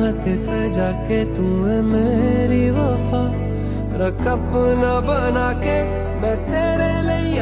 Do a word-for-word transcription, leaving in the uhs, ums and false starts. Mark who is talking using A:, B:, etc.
A: ते सजा के तू है मेरी वफा, रख अपना बना के मैं तेरे लिए